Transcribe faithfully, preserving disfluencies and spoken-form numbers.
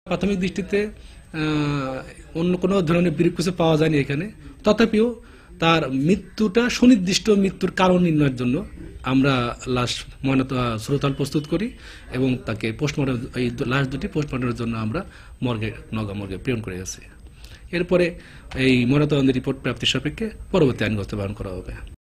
প্রাথমিক দৃষ্টিতে অন্য কোনো ধরনের বিরূপ কিছু পাওয়া যায়নি এখানে। তথাপিও তার মৃত্যুটা সুনির্দিষ্ট মৃত্যুর কারণ নির্ণয়ের জন্য আমরা লাশ ময়নাতদন্ত প্রস্তুত করি এবং তাকে পোস্টমর্টম এই লাশ দুটি পোস্টমর্টমের জন্য আমরা মর্গে নওগাঁ মর্গে প্রেরণ করে গেছি। এরপরে এই ময়নাতদন্তের রিপোর্ট প্রাপ্তির সাপেক্ষে পরবর্তী আইনগত বারণ করা হবে।